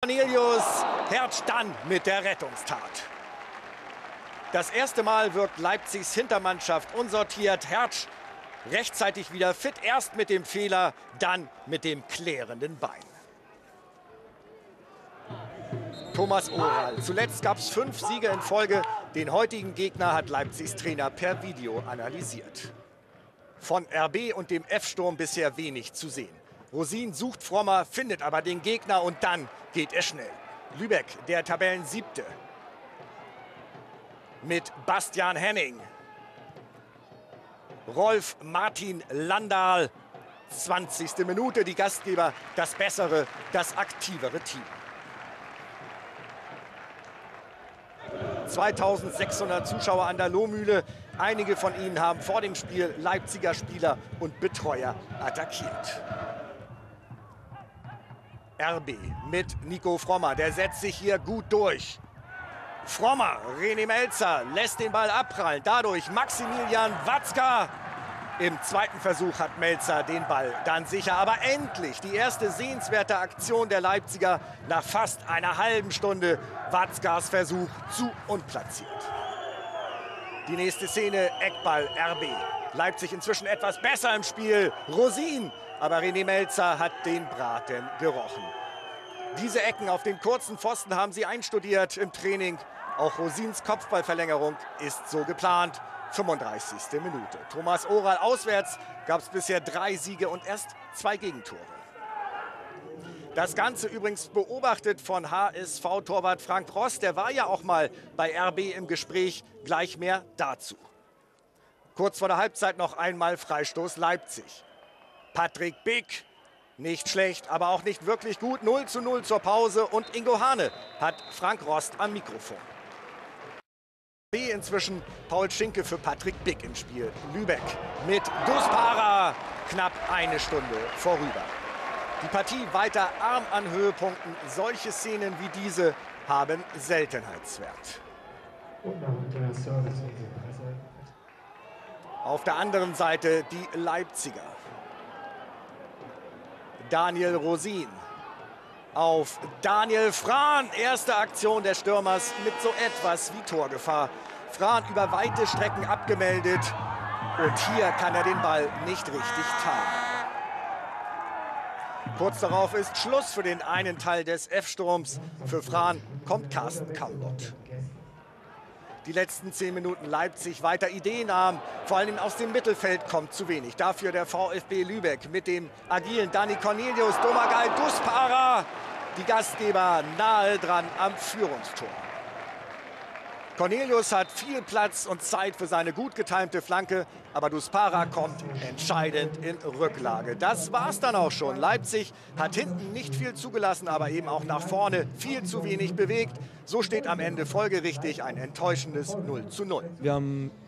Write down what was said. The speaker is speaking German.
Cornelius, Hertz dann mit der Rettungstat. Das erste Mal wirkt Leipzigs Hintermannschaft unsortiert. Hertz rechtzeitig wieder fit, erst mit dem Fehler, dann mit dem klärenden Bein. Thomas Oral. Zuletzt gab es 5 Siege in Folge. Den heutigen Gegner hat Leipzigs Trainer per Video analysiert. Von RB und dem F-Sturm bisher wenig zu sehen. Rosin sucht Frommer, findet aber den Gegner und dann geht er schnell. Lübeck, der Tabellen-7. Mit Bastian Henning. Rolf Martin Landahl. 20. Minute, die Gastgeber, das bessere, das aktivere Team. 2600 Zuschauer an der Lohmühle. Einige von ihnen haben vor dem Spiel Leipziger Spieler und Betreuer attackiert. RB mit Nico Frommer, der setzt sich hier gut durch. Frommer, René Melzer lässt den Ball abprallen. Dadurch Maximilian Watzka. Im zweiten Versuch hat Melzer den Ball dann sicher. Aber endlich die erste sehenswerte Aktion der Leipziger nach fast einer halben Stunde. Watzkas Versuch zu unplatziert. Die nächste Szene, Eckball RB. Leipzig inzwischen etwas besser im Spiel. Rosin, aber René Melzer hat den Braten gerochen. Diese Ecken auf den kurzen Pfosten haben sie einstudiert im Training. Auch Rosins Kopfballverlängerung ist so geplant. 35. Minute. Thomas Oral auswärts gab es bisher 3 Siege und erst 2 Gegentore. Das Ganze übrigens beobachtet von HSV-Torwart Frank Rost. Der war ja auch mal bei RB im Gespräch. Gleich mehr dazu. Kurz vor der Halbzeit noch einmal Freistoß Leipzig. Patrick Bick, nicht schlecht, aber auch nicht wirklich gut. 0:0 zur Pause und Ingo Hane hat Frank Rost am Mikrofon. Inzwischen Paul Schinke für Patrick Bick im Spiel. Lübeck mit Duspara, knapp eine Stunde vorüber. Die Partie weiter arm an Höhepunkten. Solche Szenen wie diese haben Seltenheitswert. Auf der anderen Seite die Leipziger. Daniel Rosin auf Daniel Frahn. Erste Aktion des Stürmers mit so etwas wie Torgefahr. Frahn über weite Strecken abgemeldet. Und hier kann er den Ball nicht richtig teilen. Kurz darauf ist Schluss für den einen Teil des F-Sturms. Für Frahn kommt Carsten Kambot. Die letzten 10 Minuten Leipzig weiter ideenarm. Vor allem aus dem Mittelfeld kommt zu wenig. Dafür der VfB Lübeck mit dem agilen Dani Cornelius, Domagoj Duspara. Die Gastgeber nahe dran am Führungstor. Cornelius hat viel Platz und Zeit für seine gut getimte Flanke, aber Duspara kommt entscheidend in Rücklage. Das war's dann auch schon. Leipzig hat hinten nicht viel zugelassen, aber eben auch nach vorne viel zu wenig bewegt. So steht am Ende folgerichtig ein enttäuschendes 0:0. Wir haben